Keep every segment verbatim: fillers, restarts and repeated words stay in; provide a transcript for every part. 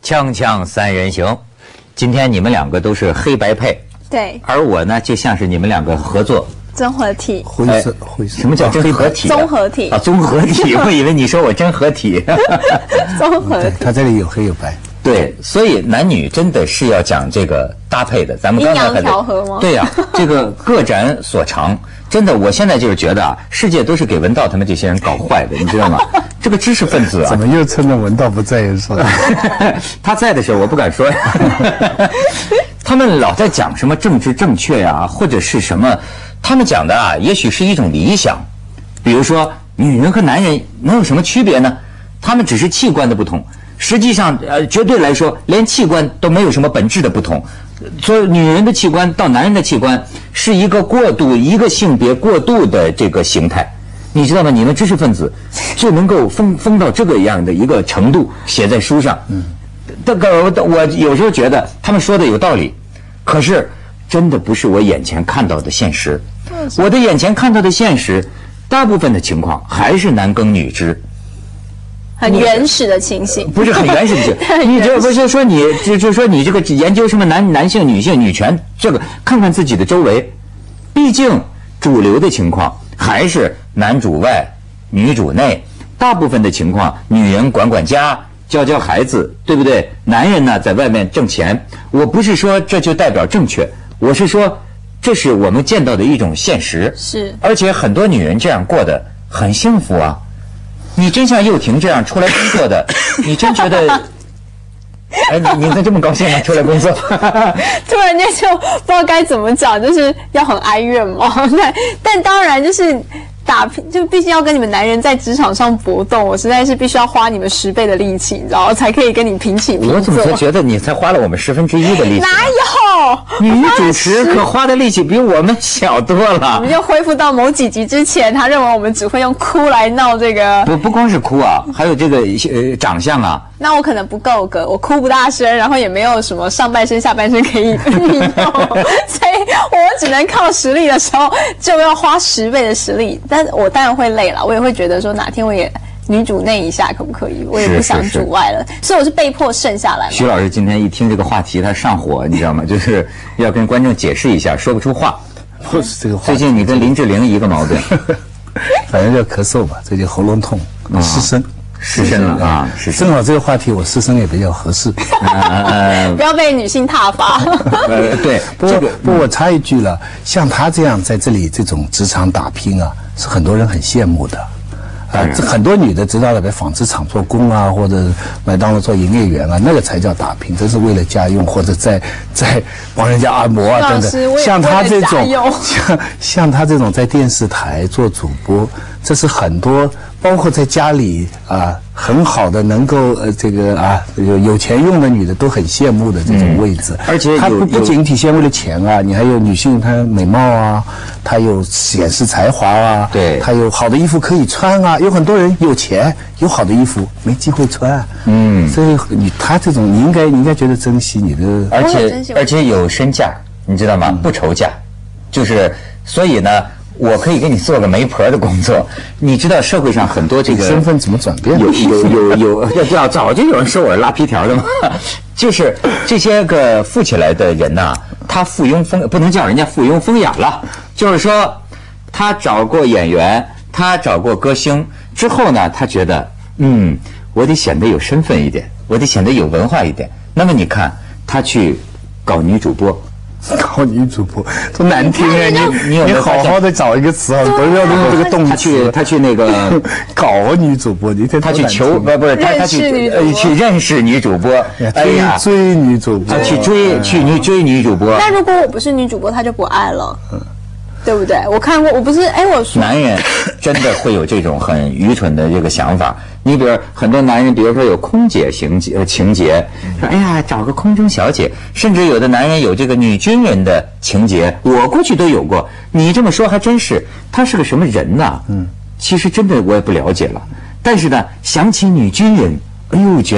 锵锵三人行，今天你们两个都是黑白配， 对， 而我呢就像是你们两个合作综合体， 灰色灰色。 什么叫真合体？ 综合体啊，综合体。我以为你说我真合体。 综合体， 它这里有黑有白。 对，所以男女真的是要讲这个搭配的。咱们刚才阴阳调和吗？ 对呀、啊，这个各展所长。真的，我现在就是觉得啊，世界都是给文道他们这些人搞坏的，你知道吗？这个知识分子啊， 怎么又趁着文道不在的时候？ 他在的时候我不敢说呀。他们老在讲什么政治正确呀、啊，或者是什么，他们讲的啊，也许是一种理想。比如说，女人和男人能有什么区别呢？他们只是器官的不同。实际上，呃，绝对来说，连器官都没有什么本质的不同。所以，女人的器官到男人的器官是一个过渡，一个性别过渡的这个形态，你知道吗？你们知识分子就能够疯疯到这个样的一个程度，写在书上。嗯，这个我有时候觉得他们说的有道理，可是真的不是我眼前看到的现实。我的眼前看到的现实，大部分的情况还是男耕女织。 很原始的情形， 不是很原始的情形。你这不是说你就就说你这个研究什么男男性、女性、女权，这个看看自己的周围，毕竟主流的情况还是男主外，女主内。大部分的情况，女人管管家，教教孩子，对不对？男人呢，在外面挣钱。我不是说这就代表正确，我是说这是我们见到的一种现实。 是， 而且很多女人这样过得很幸福啊。你真像幼婷这样出来工作的，你真觉得，哎，你你这么高兴啊？出来工作， 突然间就不知道该怎么讲，就是要很哀怨嘛。但但当然就是打拼，就毕竟要跟你们男人在职场上搏斗，我实在是必须要花你们十倍的力气，然后才可以跟你平起平坐。 我怎么觉得你才花了我们十分之一的力气？ 哪有？ 女主持可花的力气比我们小多了。 我们就恢复到某几集之前，他认为我们只会用哭来闹这个。 不不光是哭啊，还有这个呃长相啊。 那我可能不够格，我哭不大声，然后也没有什么上半身下半身可以运用，所以我只能靠实力的时候就要花十倍的实力。但我当然会累了，我也会觉得说哪天我也女主内一下可不可以？我也不想主外了，是是是，所以我是被迫剩下来。 徐老师今天一听这个话题，他上火，你知道吗？就是要跟观众解释一下，说不出话。 不是这个话。 最近你跟林志玲一个毛病， 反正就咳嗽吧，最近喉咙痛，失声。 失声了啊！ 正好这个话题我失声也比较合适。 呃，不要被女性挞伐。 呃，对， 不过不过我插一句了，像他这样在这里这种职场打拼啊，是很多人很羡慕的。啊，这很多女的知道了，在纺织厂做工啊，或者麦当劳做营业员啊，那个才叫打拼，这是为了家用，或者在在帮人家按摩啊等等。像他这种，像像他这种在电视台做主播，这是很多。包括在家里啊，很好的能够呃这个啊有有钱用的女的都很羡慕的这种位置， 而且她不不仅体现为了钱啊，你还有女性她美貌啊，她有显示才华啊， 对， 她有好的衣服可以穿啊，有很多人有钱有好的衣服没机会穿，嗯，所以你她这种你应该你应该觉得珍惜你的， 而且而且有身价，你知道吗？不愁价，就是所以呢。我可以给你做个媒婆的工作，你知道社会上很多这个身份怎么转变？ 有有有有要要早就有人说我是拉皮条的嘛，就是这些个富起来的人呐、啊，他附庸风不能叫人家附庸风雅了，就是说他找过演员，他找过歌星之后呢，他觉得嗯，我得显得有身份一点，我得显得有文化一点。那么你看他去搞女主播。 搞女主播多难听啊！你你有你好好的找一个词啊，不要用这个动词。 他去他去那个搞女主播，你他去求不不是他他去呃去认识女主播， 哎呀追女主播， 他去追去女追女主播。 那如果我不是女主播，他就不爱了。对不对？我看过，我不是哎，我说男人真的会有这种很愚蠢的这个想法。你比如很多男人，比如说有空姐情节情节，说哎呀找个空中小姐，甚至有的男人有这个女军人的情节，我过去都有过。你这么说还真是，他是个什么人呐？嗯，其实真的我也不了解了。但是呢，想起女军人，哎呦，觉得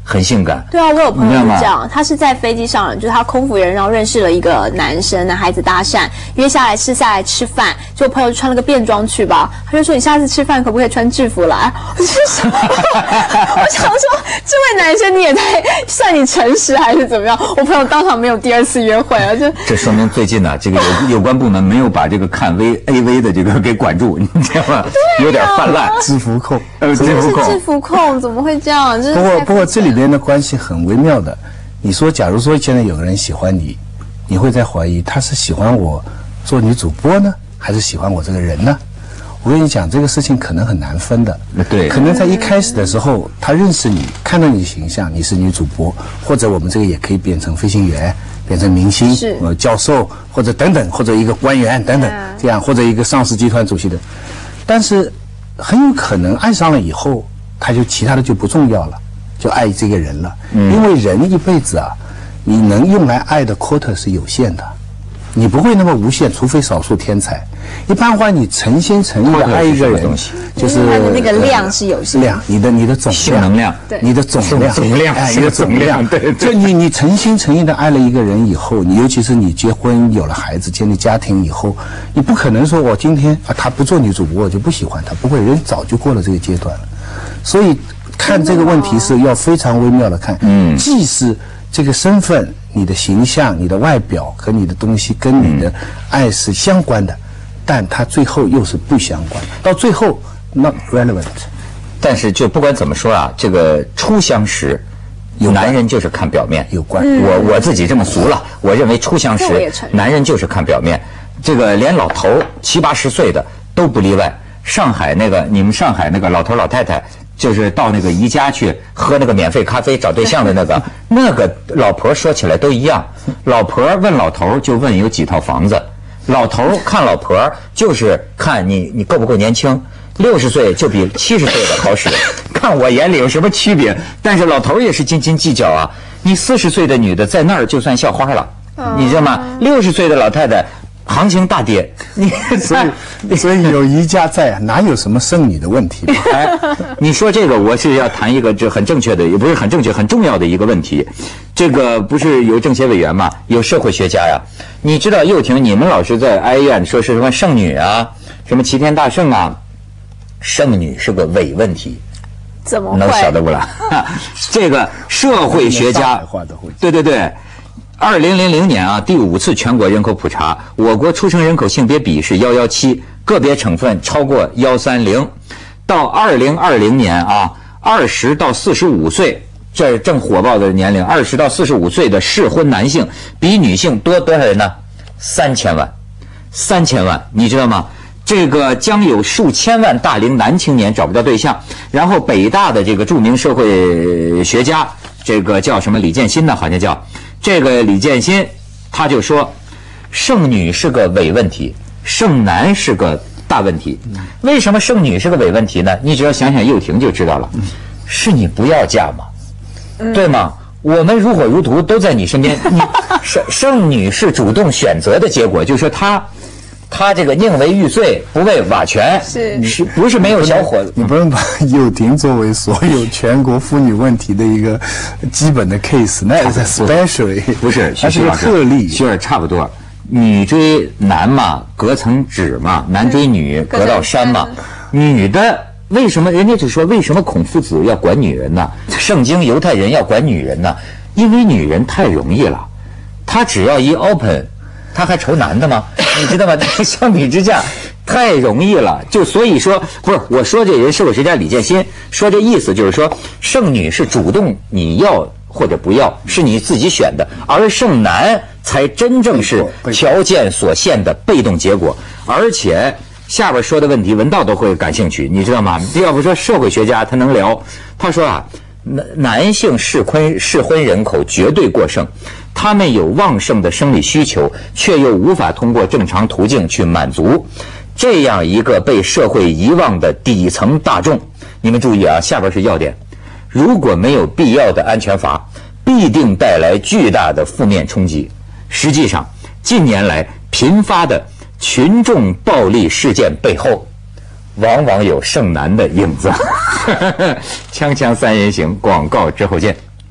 很性感。 对啊，我有朋友是这样，他是在飞机上，就是他空服员，然后认识了一个男生，男孩子搭讪，约下来吃下来吃饭，就朋友就穿了个便装去吧，他就说你下次吃饭可不可以穿制服来？我就想，我想说，这位男生你也在算你诚实还是怎么样？我朋友当场没有第二次约会了，就这说明最近呢、啊，这个有有关部门没有把这个看 V A V 的这个给管住，你知道吗？有点泛滥， 制服控， 呃，制服控， 制服控怎么会这样？ 不过不过这里边的关系很微妙的。你说，假如说现在有个人喜欢你，你会在怀疑他是喜欢我做女主播呢，还是喜欢我这个人呢？我跟你讲，这个事情可能很难分的。 对， 可能在一开始的时候，他认识你，看到你的形象，你是女主播，或者我们这个也可以变成飞行员，变成明星，呃，教授，或者等等，或者一个官员等等，这样，或者一个上市集团主席的。但是很有可能爱上了以后，他就其他的就不重要了，就爱这个人了。嗯，因为人一辈子啊，你能用来爱的 quota 是有限的，你不会那么无限，除非少数天才。一般话，你诚心诚意的爱一个人，就是他的那个量是有限的， 量，你的你的总量， 性能量， 对， 你的总量， 总量， 哎，你的总量， 对， 就你你诚心诚意的爱了一个人以后，你尤其是你结婚有了孩子，建立家庭以后，你不可能说我今天啊他不做女主播我就不喜欢他，不会，人早就过了这个阶段了。所以看这个问题是要非常微妙的看，嗯，既是这个身份、你的形象、你的外表和你的东西跟你的爱是相关的，但它最后又是不相关的，到最后 not relevant。 但是就不管怎么说啊，这个初相识，男人就是看表面， 有关。 我我自己这么俗了，我认为初相识，男人就是看表面。这个连老头七八十岁的都不例外。上海那个，你们上海那个老头老太太。就是到那个宜家去喝那个免费咖啡找对象的那个，那个老婆说起来都一样。老婆问老头就问有几套房子，老头看老婆就是看你你够不够年轻，六十岁就比七十岁的好使，看我眼里有什么区别？但是老头也是斤斤计较啊。你四十岁的女的在那儿就算校花了，你知道吗？六十岁的老太太。行情大跌，你所以所以有宜家在，哪有什么剩女的问题？ 哎，你说这个，我是要谈一个这很正确的，也不是很正确，很重要的一个问题。这个不是有政协委员嘛，有社会学家呀。你知道幼婷，你们老是在哀怨说是什么剩女啊，什么齐天大圣啊，剩女是个伪问题。 怎么会？ 能晓得不啦？这个社会学家，对对对。二零零零年啊，第五次全国人口普查，我国出生人口性别比是幺幺七，个别省份超过幺三零。到二零二零年啊，二十到四十五岁，这正火爆的年龄，二十到四十五岁的适婚男性比女性多多少人呢？三千万，三千万，你知道吗？这个将有数千万大龄男青年找不到对象。然后北大的这个著名社会学家，这个叫什么李建新呢？好像叫。这个李建新他就说，剩女是个伪问题，剩男是个大问题。为什么剩女是个伪问题呢？你只要想想幼婷就知道了，是你不要嫁嘛，对吗？我们如火如荼都在你身边，你剩剩女是主动选择的结果，就是说他他这个宁为玉碎不为瓦全， 是是不是没有小伙子？ 你不能把幼婷作为所有全国妇女问题的一个基本的 case， 那是 especially 不是， 那是个特例。 徐尔差不多，女追男嘛，隔层纸嘛；男追女，隔道山嘛。女的为什么人家就说为什么孔夫子要管女人呢？圣经犹太人要管女人呢？因为女人太容易了，她只要一 open。他还愁男的吗？你知道吗？相比之下，太容易了。就所以说，不是我说这人社会学家李建新说这意思就是说，剩女是主动你要或者不要，是你自己选的，而剩男才真正是条件所限的被动结果。而且下边说的问题，文道都会感兴趣，你知道吗？要不说社会学家他能聊，他说啊。男男性适婚适婚人口绝对过剩，他们有旺盛的生理需求，却又无法通过正常途径去满足。这样一个被社会遗忘的底层大众，你们注意啊，下边是要点。如果没有必要的安全阀，必定带来巨大的负面冲击。实际上，近年来频发的群众暴力事件背后，往往有剩男的影子。锵锵三人行，广告之后见。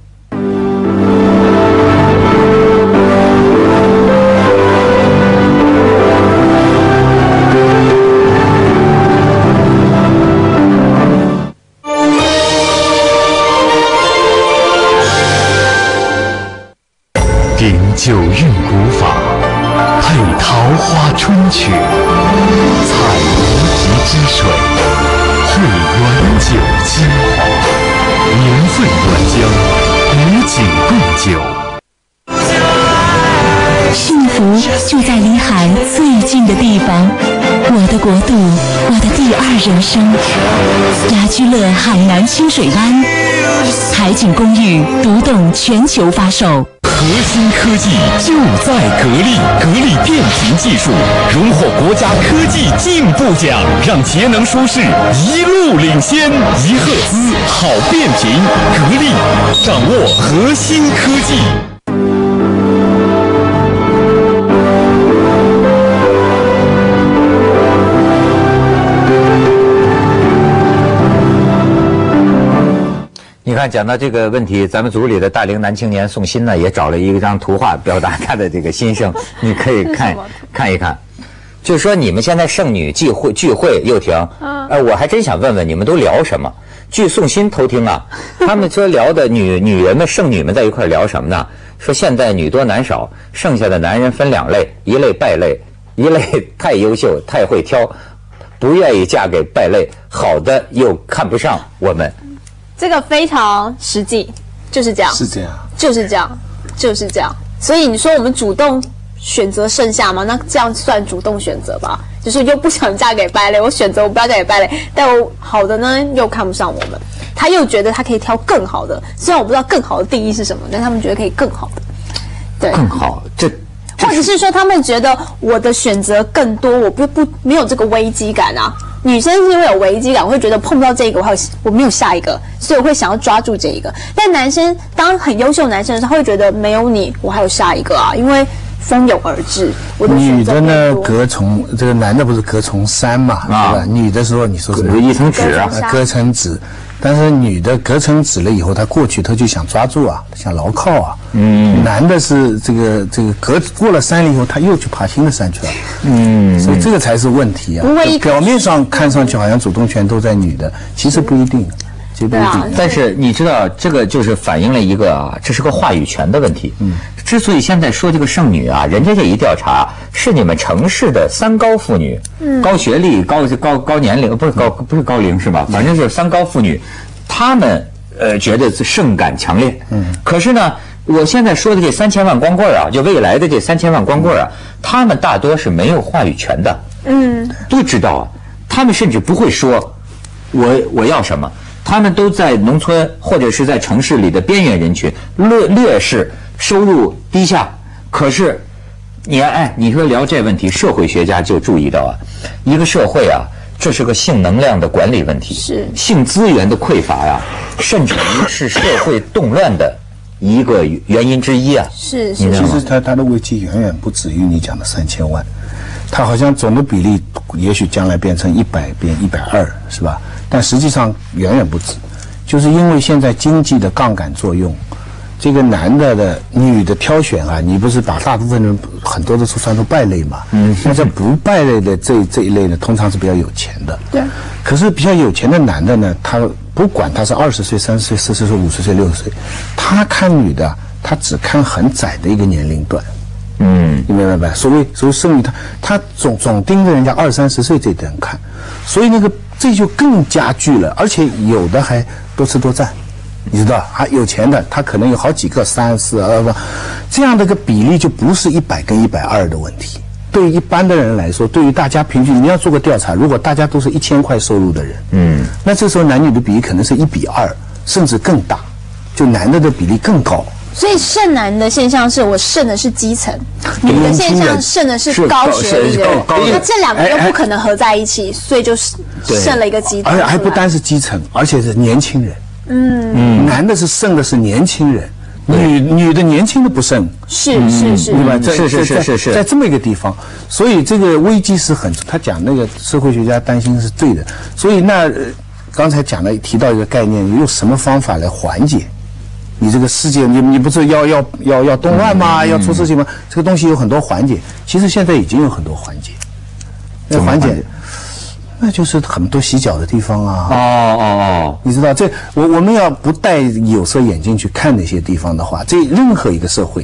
九韵古法，配桃花春曲，采无极之水，汇原酒精华，年份原浆，与景共酒。 幸福就在离海最近的地方，我的国度，我的第二人生。雅居乐海南清水湾海景公寓独栋全球发售。 核心科技就在格力，格力电瓶技术荣获国家科技进步奖，让节能舒适一路领先。一赫兹好电瓶，格力掌握核心科技。 你看，讲到这个问题，咱们组里的大龄男青年宋鑫呢，也找了一张图画表达他的这个心声，你可以看看一看。就是说，你们现在剩女聚会聚会，又婷，呃，我还真想问问你们都聊什么？据宋鑫偷听啊，他们说聊的女女人们剩女们在一块聊什么呢？说现在女多男少，剩下的男人分两类，一类败类，一类太优秀太会挑，不愿意嫁给败类，好的又看不上我们。 这个非常实际，就是这样， 是这样， 就是这样，就是这样。所以你说我们主动选择剩下吗？那这样算主动选择吧？就是又不想嫁给败类，我选择我不要嫁给败类，但我好的呢又看不上我们，他又觉得他可以挑更好的。虽然我不知道更好的定义是什么，但他们觉得可以更好的，对， 更好这。 或者是说，他们觉得我的选择更多，我不不没有这个危机感啊。女生是因为有危机感，我会觉得碰不到这个，我还有我没有下一个，所以我会想要抓住这一个。但男生当很优秀的男生的时候，他会觉得没有你，我还有下一个啊，因为蜂拥而至。我的女的呢，隔层这个男的不是隔层山嘛， 啊、 对吧？女的时候你说什么？ 一层纸啊， 隔层纸。但是女的隔层纸了以后，她过去她就想抓住啊，想牢靠啊。嗯，男的是这个这个隔过了山了以后，他又去爬新的山去了。嗯，所以这个才是问题啊。表面上看上去好像主动权都在女的，其实不一定。其实不一定。 但是你知道，这个就是反映了一个啊，这是个话语权的问题。嗯，之所以现在说这个剩女啊，人家这一调查是你们城市的三高妇女，嗯，高学历、高高高年龄，不是高不是高龄是吧？反正就是三高妇女，她们呃觉得胜感强烈。嗯，可是呢，我现在说的这三千万光棍啊，就未来的这三千万光棍啊，他们大多是没有话语权的。嗯，都知道啊，他们甚至不会说，我我要什么。他们都在农村或者是在城市里的边缘人群，劣劣势，收入低下。可是，你哎，你说聊这问题，社会学家就注意到啊，一个社会啊，这是个性能量的管理问题， 是性资源的匮乏呀、啊，甚至于是社会动乱的一个原因之一啊。 是是， 其实它它的危机远远不止于你讲的三千万，它好像总的比例也许将来变成一百变一百二，是吧？但实际上远远不止，就是因为现在经济的杠杆作用，这个男的的女的挑选啊，你不是把大部分人很多的都算作败类嘛？嗯，那这不败类的这这一类呢，通常是比较有钱的。 对。 可是比较有钱的男的呢，他不管他是二十岁、三十岁、四十岁、五十岁、六十岁，他看女的，他只看很窄的一个年龄段。嗯，你明白吧？所谓所谓剩女，他他总总盯着人家二三十岁这点看，所以那个这就更加剧了，而且有的还多吃多占，你知道，还有钱的他可能有好几个三四二不，这样的一个比例就不是一百跟一百二的问题。对于一般的人来说，对于大家平均，你要做个调查，如果大家都是一千块收入的人，嗯，那这时候男女的比例可能是一比二，甚至更大，就男的的比例更高。 所以剩男的现象是我剩的是基层，女的现象剩的是高学历的人，那这两个又不可能合在一起，所以就是剩了一个基层。 而且还不单是基层，而且是年轻人。嗯，男的是剩的是年轻人，女女的年轻的不剩。 是是是， 对吧？ 是是是是是， 在这么一个地方，所以这个危机是很，他讲那个社会学家担心是对的。所以那刚才讲了提到一个概念，用什么方法来缓解？你这个世界，你你不是要要要要动乱吗？嗯、要出事情吗？这个东西有很多环节，其实现在已经有很多环节。那环节，那就是很多洗脚的地方啊。 哦哦哦， 你知道，这我我们要不戴有色眼镜去看那些地方的话，这任何一个社会，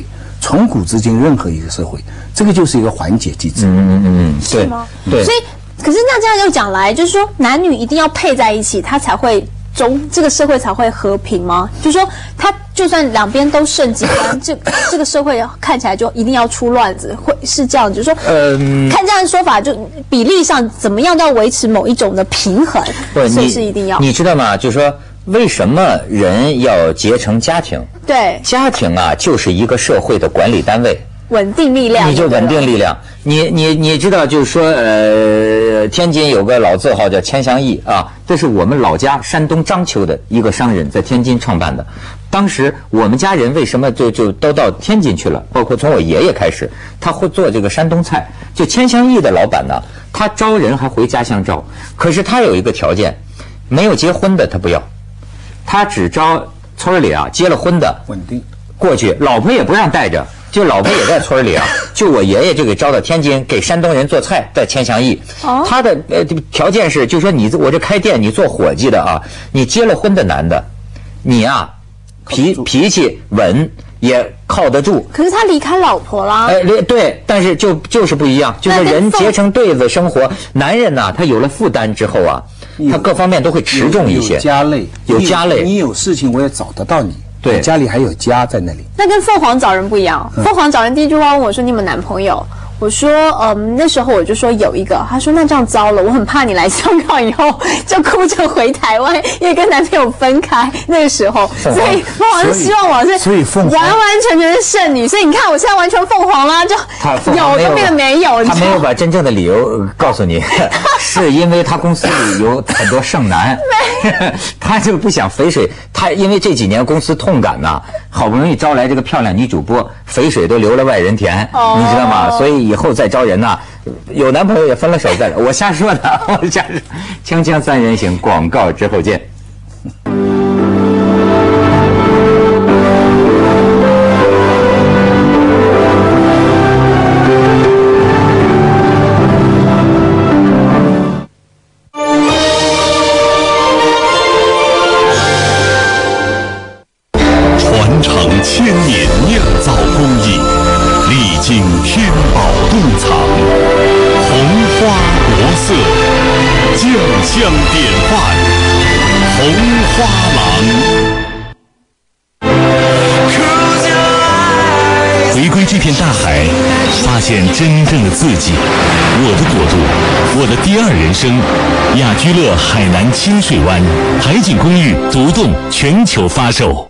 从古至今任何一个社会，这个就是一个缓解机制。 嗯嗯嗯，对对。 所以，可是那这样就讲来，就是说男女一定要配在一起，他才会中这个社会才会和平吗？就是说，他就算两边都甚极端，这这个社会看起来就一定要出乱子，会是这样？就是说，呃，看这样的说法，就比例上怎么样都要维持某一种的平衡，所以是一定要。 你知道吗？就是说，为什么人要结成家庭？ 对， 家庭啊，就是一个社会的管理单位。 稳定力量， 你就稳定力量。你你你知道，就是说，呃，天津有个老字号叫千祥义啊，这是我们老家山东章丘的一个商人在天津创办的。当时我们家人为什么就就都到天津去了？包括从我爷爷开始，他会做这个山东菜。就千祥义的老板呢，他招人还回家乡招，可是他有一个条件，没有结婚的他不要，他只招村里啊结了婚的稳定过去，老婆也不让带着。就老婆也在村里啊，就我爷爷就给招到天津，给山东人做菜，在千祥义。哦、他的呃条件是，就说你我这开店，你做伙计的啊，你结了婚的男的，你啊脾脾气稳，也靠得住。 可是他离开老婆啦。 哎、呃，对，但是就就是不一样，就是人结成对子生活，男人呐、啊，他有了负担之后啊，他各方面都会持重一些。 有家累， 有家累， 你有事情我也找得到你。对，家里还有家在那里。 那跟凤凰找人不一样。嗯、凤凰找人第一句话问我说：“你有没有男朋友？”我说：“嗯，那时候我就说有一个。”他说：“那这样糟了，我很怕你来香港以后就哭着回台湾，因为跟男朋友分开。那个时候，所以凤凰是希望我是， 所以凤凰完完全全是剩女。所以你看，我现在完全凤凰啦，就有都变得没有。 他没有把真正的理由告诉你，是因为他公司里有很多剩男，他就不想肥水。他因为这几年公司痛赶呐、啊，好不容易招来这个漂亮女主播，肥水都流了外人田，哦、你知道吗？所以以后再招人呐、啊，有男朋友也分了手再来。我瞎说的，我瞎说。锵锵三人行，广告之后见。 千年酿造工艺，历经天宝洞藏，红花国色，酱香典范，红花廊。回归这片大海，发现真正的自己，我的国度，我的第二人生。雅居乐海南清水湾海景公寓独栋全球发售。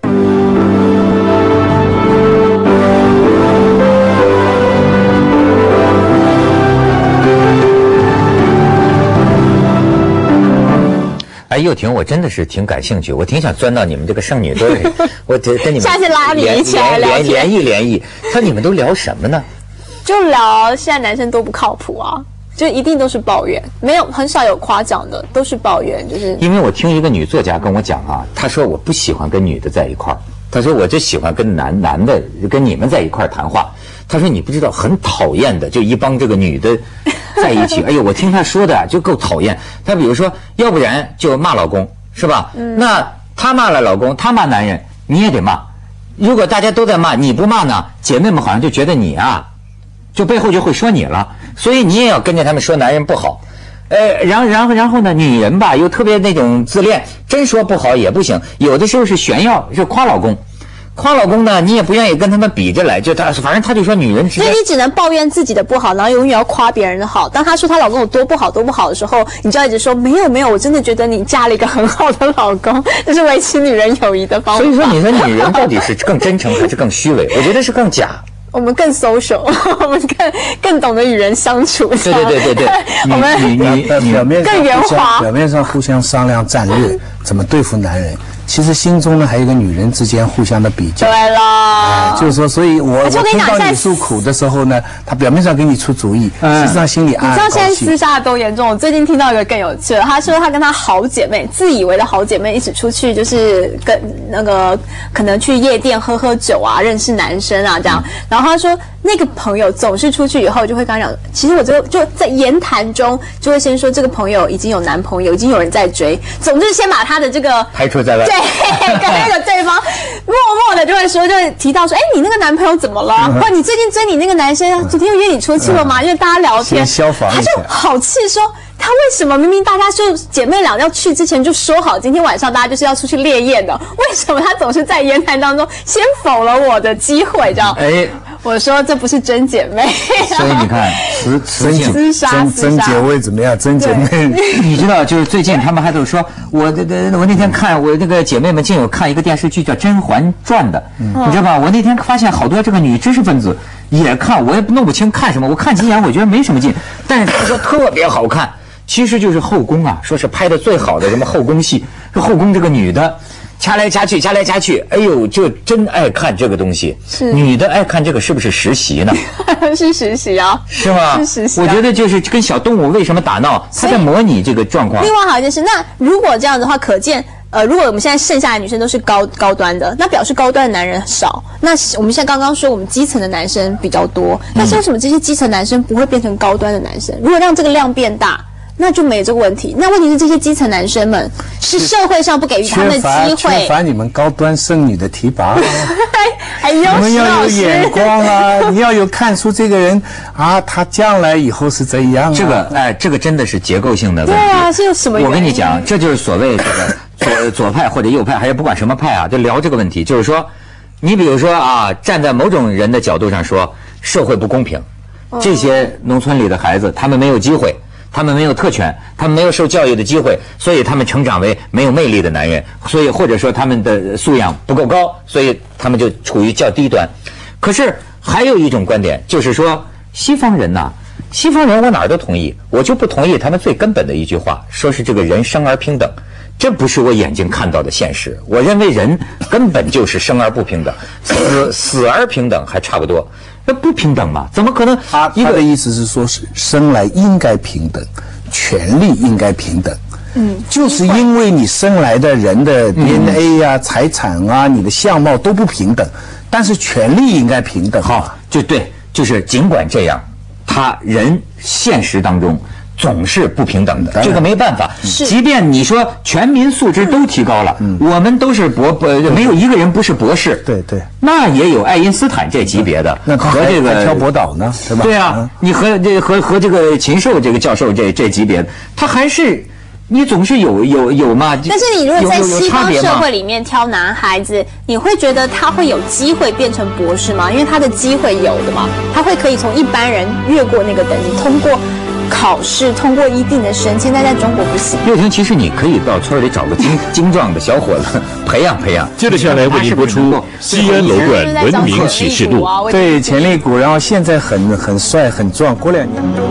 哎，又婷，我真的是挺感兴趣，我挺想钻到你们这个剩女堆里，我跟你们下次拉你一起来聊天， 联谊联谊。他你们都聊什么呢？ 就聊现在男生都不靠谱啊，就一定都是抱怨，没有很少有夸奖的，都是抱怨。就是因为我听一个女作家跟我讲啊，她说我不喜欢跟女的在一块儿，她说我就喜欢跟男男的跟你们在一块儿谈话。她说你不知道，很讨厌的，就一帮这个女的。在一起，哎呦，我听他说的就够讨厌。他比如说，要不然就骂老公，是吧？嗯。那他骂了老公，他骂男人，你也得骂。如果大家都在骂，你不骂呢，姐妹们好像就觉得你啊，就背后就会说你了，所以你也要跟着他们说男人不好。呃，然后然后然后呢，女人吧又特别那种自恋，真说不好也不行，有的时候是炫耀，是夸老公。夸老公呢，你也不愿意跟他们比着来，就他反正他就说女人之间， 所以你只能抱怨自己的不好，然后永远要夸别人的好。当他说她老公有多不好多不好的时候，你就要一直说没有没有，我真的觉得你嫁了一个很好的老公，这是维持女人友谊的方法。 所以说，你说女人到底是更真诚还是更虚伪？我觉得是更假。 我们更 social， 我们更更懂得与人相处。 对对对对对， 我们你你你表面更圆滑， 表面上互相商量战略，怎么对付男人。其实心中呢还有一个女人之间互相的比较。 对了， 哎，就是说，所以我我听到你诉苦的时候呢，他表面上给你出主意，实际上心里暗暗高兴。 你知道现在厮杀的多严重？我最近听到一个更有趣的，他说他跟他好姐妹，自以为的好姐妹一起出去，就是跟那个可能去夜店喝喝酒啊，认识男生啊这样。然后他说那个朋友总是出去以后就会跟他讲，其实我这个就在言谈中就会先说这个朋友已经有男朋友，已经有人在追，总之先把他的这个排除在外。 对， 跟那个对方默默的就会说，就会提到说，哎，你那个男朋友怎么了？或者你最近追你那个男生，昨天又约你出去了吗？因为大家聊天， 先消防一下他就好气说。他为什么明明大家就姐妹俩要去之前就说好，今天晚上大家就是要出去猎艳的，为什么他总是在言谈当中先否了我的机会？这样， 哎， 我说这不是真姐妹。 所以你看，雌雌性厮杀真真厮杀姐妹怎么样？真姐妹， 你知道，就是最近他们还都说，我这个我那天看我那个姐妹们竟有看一个电视剧叫《甄嬛传》的，你知道吧？我那天发现好多这个女知识分子也看，我也弄不清看什么，我看几眼我觉得没什么劲，但是他说特别好看。其实就是后宫啊，说是拍的最好的什么后宫戏，这后宫这个女的，掐来掐去，掐来掐去，哎呦，就真爱看这个东西。 是女的爱看这个，是不是实习呢？ 是实习啊， 是吗？ 是实习、啊。 我觉得就是跟小动物为什么打闹，他在模拟这个状况。 另外还有一件事，那如果这样的话，可见。呃，如果我们现在剩下的女生都是高高端的，那表示高端的男人少。那我们现在刚刚说我们基层的男生比较多，但是为什么这些基层男生不会变成高端的男生？如果让这个量变大，那就没这个问题。那问题是这些基层男生们是社会上不给予他们的机会， 缺乏你们高端剩女的提拔， 还有你们要有眼光啊！你要有看出这个人啊，他将来以后是怎样、啊。 这个哎，这个真的是结构性的问题。 对啊，是有什么原因？ 我跟你讲，这就是所谓这个左左派或者右派，还是不管什么派啊，就聊这个问题。就是说，你比如说啊，站在某种人的角度上说，社会不公平，这些农村里的孩子他们没有机会。他们没有特权，他们没有受教育的机会，所以他们成长为没有魅力的男人，所以或者说他们的素养不够高，所以他们就处于较低端。可是还有一种观点，就是说西方人呐，西方人我哪儿都同意，我就不同意他们最根本的一句话，说是这个人生而平等。这不是我眼睛看到的现实，我认为人根本就是生而不平等，死死而平等还差不多。那不平等嘛？怎么可能？ 他他的意思是说，是生来应该平等，权利应该平等。嗯，就是因为你生来的人的 D N A 呀、啊、嗯、财产啊、你的相貌都不平等，但是权利应该平等。 好，就对，就是尽管这样，他人现实当中总是不平等的，这个没办法。即便你说全民素质都提高了，嗯、我们都是博博，没有一个人不是博士。 对对， 那也有爱因斯坦这级别的， 那和这个挑博导呢，对吧？ 对啊，嗯、你和这和和这个禽兽这个教授这这级别的，他还是。你总是有有有嘛？ 但是你如果在西方社会里面挑男孩子，你会觉得他会有机会变成博士吗？因为他的机会有的嘛，他会可以从一般人越过那个等级，通过考试，通过一定的升迁。但在中国不行。 六婷，其实你可以到村里找个精精壮的小伙子培养培养。 接着下来为您播出《西安楼冠文明启示录》。 对，潜力股，然后现在很很帅很壮，过两年。